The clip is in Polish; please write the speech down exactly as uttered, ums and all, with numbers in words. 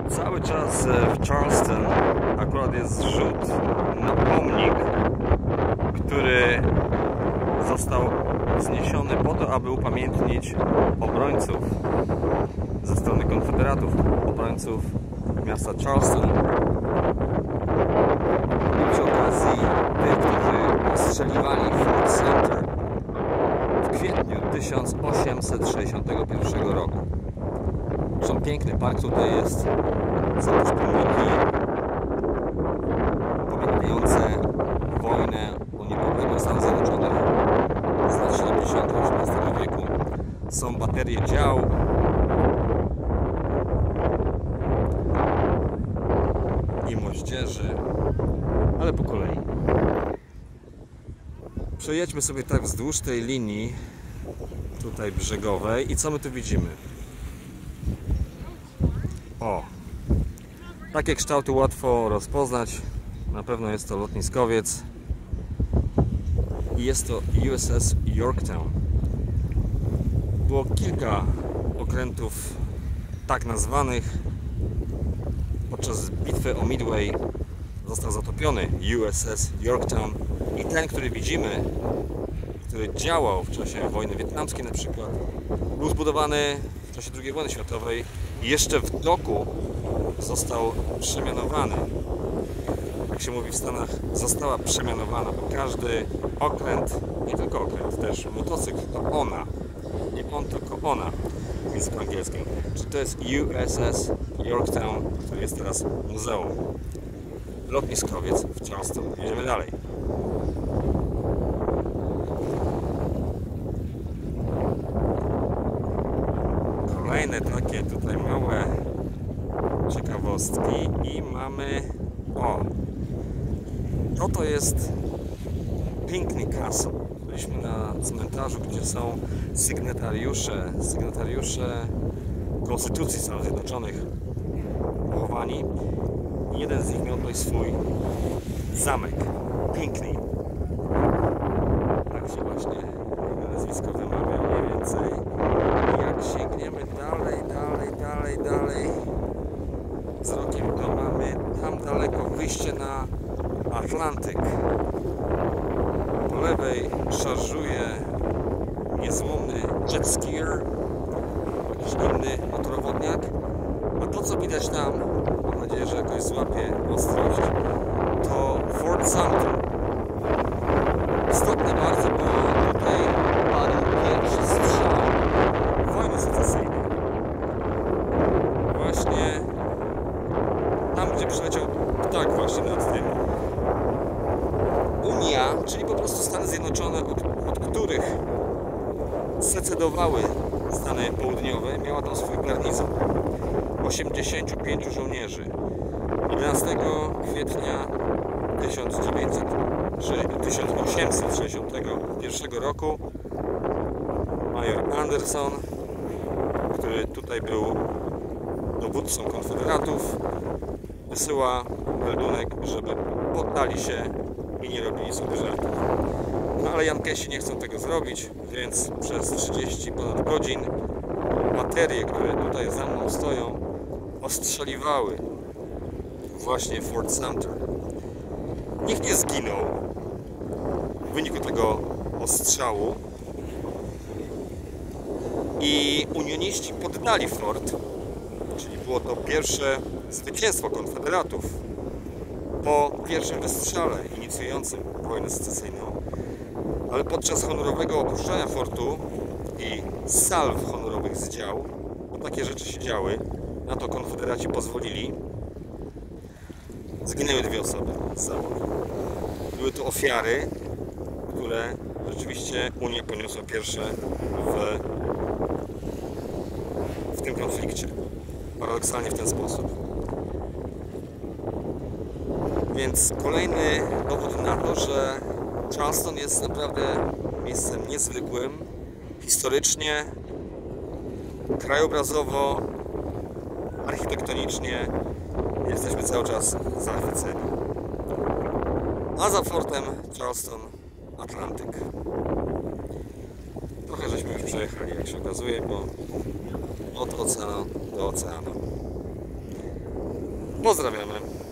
Cały czas w Charleston akurat jest zrzut na pomnik, który został wzniesiony po to, aby upamiętnić obrońców ze strony konfederatów, obrońców miasta Charleston. I przy okazji tych, którzy ostrzeliwali Fort Sumter w kwietniu tysiąc osiemset sześćdziesiątego pierwszego roku. Zresztą piękny park tutaj jest. Są też pomniki upamiętniające wojnę o niepodległość Stanów Zjednoczonych z lat siedemdziesiątych osiemnastego wieku. Są baterie dział. I moździerzy. Ale po kolei. Przejedźmy sobie tak wzdłuż tej linii tutaj brzegowej i co my tu widzimy? O! Takie kształty łatwo rozpoznać. Na pewno jest to lotniskowiec. I jest to U S S Yorktown. Było kilka okrętów tak nazwanych. Podczas bitwy o Midway został zatopiony U S S Yorktown. I ten, który widzimy, który działał w czasie wojny wietnamskiej na przykład, był zbudowany w czasie drugiej wojny światowej i jeszcze w doku został przemianowany. Jak się mówi w Stanach, została przemianowana, bo każdy okręt, nie tylko okręt, też motocykl to ona. Nie on, tylko ona w języku angielskim. Czy to jest U S S Yorktown, który jest teraz muzeum. Lotniskowiec w Charleston. Jedziemy dalej. Kolejne takie tutaj małe ciekawostki i mamy, o, to to jest Pinckney Castle. Byliśmy na cmentarzu, gdzie są sygnatariusze, sygnatariusze Konstytucji Stanów Zjednoczonych pochowani. I jeden z nich miał tutaj swój zamek, Pinckney. Tak się właśnie nazwisko wymawia mniej więcej. I jak sięgniemy dalej, dalej, dalej, dalej wzrokiem, to mamy tam daleko wyjście na Atlantyk. Po lewej szarżuje niezłomny jet skier, jakiś inny motorowodniak. A to, co widać tam, mam nadzieję, że jakoś złapie ostrość, to Fort Sumter. Istotne bardzo, bo tutaj padł pierwszy strzał wojny secesyjnej. Właśnie tam, gdzie przyleciał ptak właśnie nad tym. Unia, czyli po prostu Stany Zjednoczone, od, od których secedowały Stany Południowe, miała tam swój garnizon. osiemdziesięciu pięciu żołnierzy. jedenastego kwietnia tysiąc osiemset sześćdziesiątego pierwszego roku major Anderson, który tutaj był dowódcą konfederatów, wysyła meldunek, żeby poddali się i nie robili sobie żartów. No ale Jankesi nie chcą tego zrobić, więc przez trzydzieści ponad godzin baterie, które tutaj za mną stoją, ostrzeliwały właśnie Fort Sumter. Nikt nie zginął w wyniku tego ostrzału i unioniści poddali fort, czyli było to pierwsze zwycięstwo konfederatów po pierwszym wystrzale inicjującym wojnę secesyjną. Ale podczas honorowego opuszczania fortu i salw honorowych z dział, bo takie rzeczy się działy, na to konfederaci pozwolili, zginęły dwie osoby z załogi. Były to ofiary, które rzeczywiście Unia poniosła pierwsze w, w tym konflikcie. Paradoksalnie w ten sposób. Więc kolejny dowód na to, że Charleston jest naprawdę miejscem niezwykłym, historycznie, krajobrazowo, architektonicznie jesteśmy cały czas zachwyceni. A za fortem Charleston Atlantyk. Trochę żeśmy już przejechali, jak się okazuje, bo od oceanu do oceanu. Pozdrawiamy.